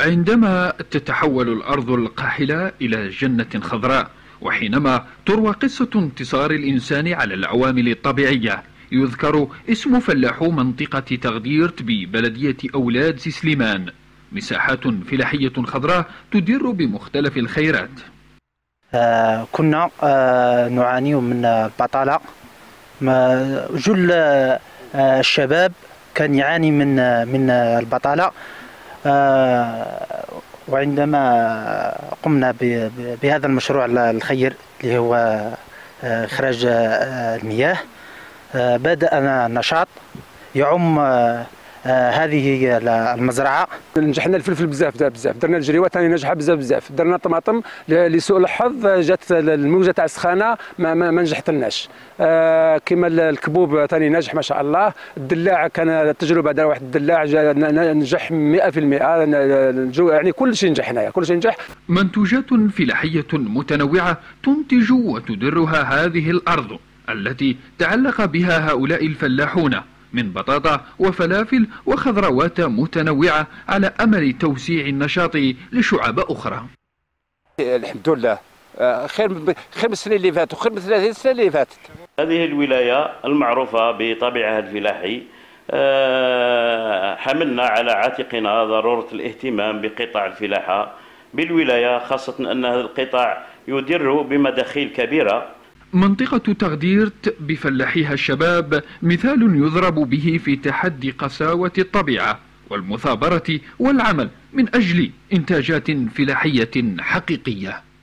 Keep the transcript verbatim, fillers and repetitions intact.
عندما تتحول الأرض القاحلة إلى جنة خضراء، وحينما تروى قصة انتصار الإنسان على العوامل الطبيعية، يذكر اسم فلاحو منطقة تغديرت ببلدية أولاد سليمان، مساحات فلاحية خضراء تدر بمختلف الخيرات. آه كنا آه نعاني من البطالة. جل آه الشباب كان يعاني من من البطالة، آه وعندما قمنا بهذا المشروع الخير اللي هو آه إخراج آه المياه، آه بدأنا نشاط يعم آه آه هذه هي المزرعه. نجحنا الفلفل بزاف بزاف، درنا الجريوه ثاني ناجحه بزاف بزاف، درنا الطماطم لسوء الحظ جات الموجه تاع السخانه ما, ما, ما نجحتلناش. آه كما الكبوب ثاني ناجح ما شاء الله. الدلاع كان التجربه دار واحد الدلاع نجح مئة في المئة، يعني كل شيء نجح هنايا، كل شيء نجح. منتوجات فلاحيه متنوعه تنتج وتدرها هذه الارض التي تعلق بها هؤلاء الفلاحون من بطاطا وفلافل وخضروات متنوعة على أمل توسيع النشاط لشعب أخرى. الحمد لله خير خير من السنة اللي فاتت وخير من ثلاثين سنة اللي فاتت. هذه الولاية المعروفة بطبيعها الفلاحي حملنا على عاتقنا ضرورة الاهتمام بقطاع الفلاحة بالولاية، خاصة أن هذا القطاع يدر بمداخيل كبيرة. منطقة تغديرت بفلاحيها الشباب مثال يضرب به في تحدي قساوة الطبيعة والمثابرة والعمل من أجل إنتاجات فلاحية حقيقية.